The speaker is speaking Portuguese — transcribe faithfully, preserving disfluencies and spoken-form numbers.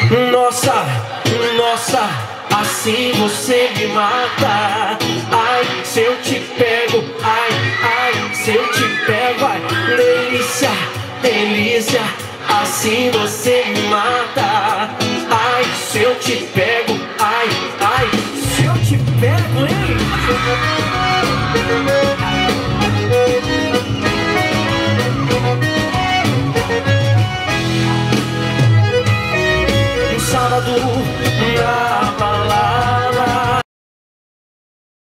Nossa, nossa, assim você me mata. Ai, se eu te pego, ai, ai, se eu te pego, ai, delícia, delícia, assim você me mata. Ai, se eu te pego, ai, ai, se eu te pego, hein?